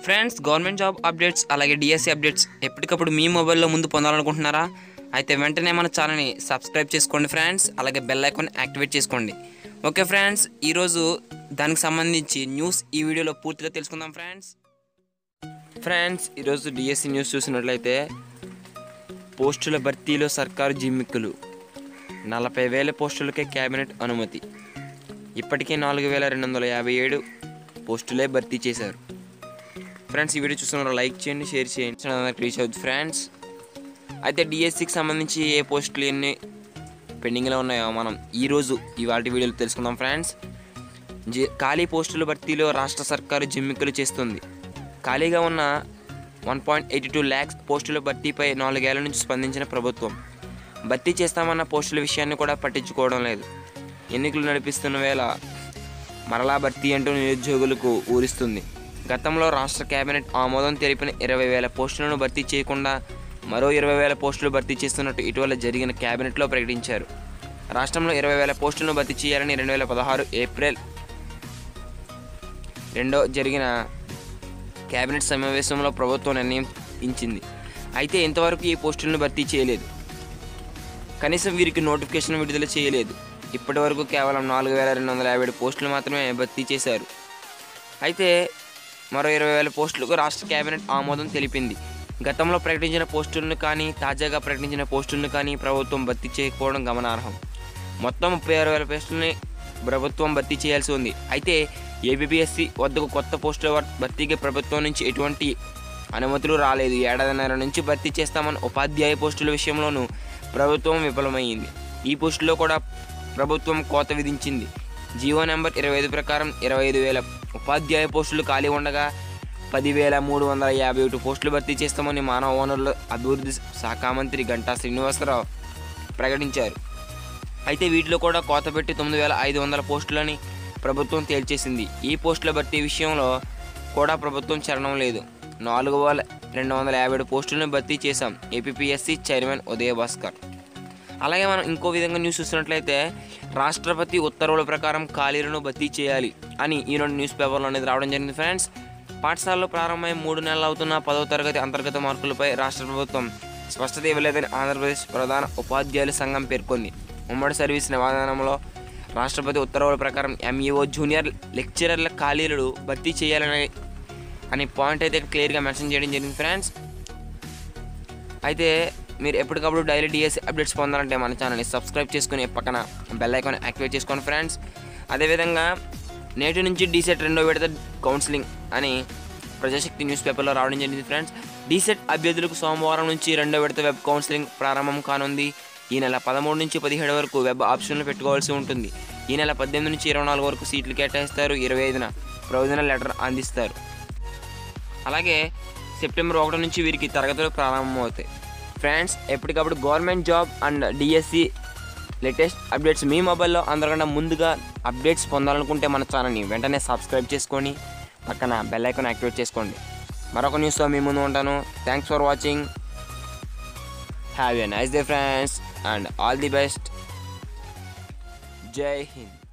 Friends, government job updates అలాగే DSC updates ఎప్పటికప్పుడు మీ మొబైల్లో ముందు పొందాలనుకుంటున్నారా? అయితే వెంటనే మన ఛానల్ని సబ్స్క్రైబ్ చేసుకోండి ఫ్రెండ్స్. అలాగే బెల్ ఐకాన్ యాక్టివేట్ చేసుకోండి. ఓకే ఫ్రెండ్స్, ఈరోజు దానికి సంబంధించి న్యూస్ ఈ వీడియోలో పూర్తిగా తెలుసుకుందాం ఫ్రెండ్స్. ఈరోజు డిఎస్సి న్యూస్ చూసినట్లయితే పోస్టుల భర్తీలో సర్కారు జిమ్మిక్కులు, 40,000 పోస్టులకే కేబినెట్ అనుమతి. ఇప్పటికే 4,257 పోస్టులే భర్తీ చేశారు. ఫ్రెండ్స్, ఈ వీడియో చూస్తున్నారు లైక్ చేయండి, షేర్ చేయండి, రీచ్ అవుతుంది ఫ్రెండ్స్. అయితే డిఎస్సికి సంబంధించి ఏ పోస్టులు ఎన్ని పెండింగ్లో ఉన్నాయో మనం ఈరోజు ఇవాళ వీడియోలో తెలుసుకుందాం ఫ్రెండ్స్. ఖాళీ పోస్టుల భర్తీలో రాష్ట్ర సర్కారు జిమ్మిక్కులు చేస్తుంది. ఖాళీగా ఉన్న 1.82 lakhs పోస్టుల భర్తీపై 4 ఏళ్ల నుంచి స్పందించిన ప్రభుత్వం భర్తీ చేస్తామన్న పోస్టుల విషయాన్ని కూడా పట్టించుకోవడం లేదు. ఎన్నికలు నడిపిస్తున్న వేళ మరలా భర్తీ అంటూ నిరుద్యోగులకు ఊరిస్తుంది. గతంలో రాష్ట్ర కేబినెట్ ఆమోదం తెలిపిన 20,000 పోస్టులను భర్తీ చేయకుండా మరో 20,000 పోస్టులు భర్తీ చేస్తున్నట్టు ఇటీవల జరిగిన కేబినెట్లో ప్రకటించారు. రాష్ట్రంలో 20,000 పోస్టులను భర్తీ చేయాలని 2016 ఏప్రిల్ 2 జరిగిన కేబినెట్ సమావేశంలో ప్రభుత్వం నిర్ణయించింది. అయితే ఇంతవరకు ఈ పోస్టులను భర్తీ చేయలేదు. కనీసం వీరికి నోటిఫికేషన్ విడుదల చేయలేదు. ఇప్పటి వరకు కేవలం 4,257 పోస్టులు మాత్రమే భర్తీ చేశారు. అయితే మరో 20,000 పోస్టులకు రాష్ట్ర కేబినెట్ ఆమోదం తెలిపింది. గతంలో ప్రకటించిన పోస్టులను కానీ తాజాగా ప్రకటించిన పోస్టులను కానీ ప్రభుత్వం భర్తీ చేయకపోవడం గమనార్హం. మొత్తం 36,000 పోస్టులని ప్రభుత్వం భర్తీ చేయాల్సి ఉంది. అయితే ఏపీఎస్సి వద్దకు కొత్త పోస్టుల భర్తీకి ప్రభుత్వం నుంచి ఎటువంటి అనుమతులు రాలేదు. ఏడాదిన్నర నుంచి భర్తీ చేస్తామన్న ఉపాధ్యాయ పోస్టుల విషయంలోనూ ప్రభుత్వం విఫలమైంది. ఈ పోస్టుల్లో కూడా ప్రభుత్వం కోత విధించింది. జీవో నెంబర్ 25 ప్రకారం 25,000 ఉపాధ్యాయ పోస్టులు ఖాళీ ఉండగా 10,351 పోస్టులు భర్తీ చేస్తామని మానవ వనరుల అభివృద్ధి శాఖ మంత్రి గంటా శ్రీనివాసరావు ప్రకటించారు. అయితే వీటిలో కూడా కోత పెట్టి 9,500 పోస్టులని ప్రభుత్వం తేల్చేసింది. ఈ పోస్టుల భర్తీ విషయంలో కూడా ప్రభుత్వం చరణం లేదు. 4,257 పోస్టులను భర్తీ చేశాం. APSC chairman Udaya Bhaskar. అలాగే మనం ఇంకో విధంగా న్యూస్ చూసినట్లయితే రాష్ట్రపతి ఉత్తర్వుల ప్రకారం ఖాళీలను భర్తీ చేయాలి అని ఈరోజు న్యూస్ పేపర్లో అనేది రావడం జరిగింది ఫ్రెండ్స్. పాఠశాలలో ప్రారంభమై 3 నెలలు అవుతున్న 10వ తరగతి అంతర్గత మార్కులపై రాష్ట్ర ప్రభుత్వం స్పష్టత ఇవ్వలేదని ఆంధ్రప్రదేశ్ ప్రధాన ఉపాధ్యాయుల సంఘం పేర్కొంది. ఉమ్మడి సర్వీస్ నిబంధనలో రాష్ట్రపతి ఉత్తర్వుల ప్రకారం ఎంఈఓ జూనియర్ లెక్చరర్ల ఖాళీలు భర్తీ చేయాలని పాయింట్ అయితే క్లియర్గా మెన్షన్ చేయడం జరిగింది ఫ్రెండ్స్. అయితే మీరు ఎప్పటికప్పుడు డైలీ డిఎస్సి అప్డేట్స్ పొందాలంటే మన ఛానల్ని సబ్స్క్రైబ్ చేసుకుని పక్కన బెల్ ఐకాన్ యాక్టివేట్ చేసుకోండి ఫ్రెండ్స్. అదేవిధంగా నేటి నుంచి డీసెట్ 2వ విడత కౌన్సిలింగ్ అని ప్రజాశక్తి న్యూస్ పేపర్లో రావడం జరిగింది ఫ్రెండ్స్. డీసెట్ అభ్యర్థులకు సోమవారం నుంచి 2వ విడత వెబ్ కౌన్సిలింగ్ ప్రారంభం కానుంది. ఈ నెల 13 నుంచి 17 వరకు వెబ్ ఆప్షన్లు పెట్టుకోవాల్సి ఉంటుంది. ఈ నెల 18 నుంచి 24 వరకు సీట్లు కేటాయిస్తారు. 25న ప్రొవిజనల్ లెటర్ అందిస్తారు. అలాగే సెప్టెంబర్ 1 నుంచి వీరికి తరగతులు ప్రారంభమవుతాయి. ఫ్రెండ్స్, ఎప్పటికప్పుడు government job and DSC latest updates మీ మొబైల్లో అందరికన్నా ముందుగా అప్డేట్స్ పొందాలనుకుంటే మన ఛానల్ని వెంటనే సబ్స్క్రైబ్ చేసుకొని పక్కన బెల్ ఐకాన్ యాక్టివేట్ చేసుకోండి. మరొక న్యూస్తో మీ ముందు ఉంటాను. Thanks for watching. Have a nice day friends and all the best. జై హింద్.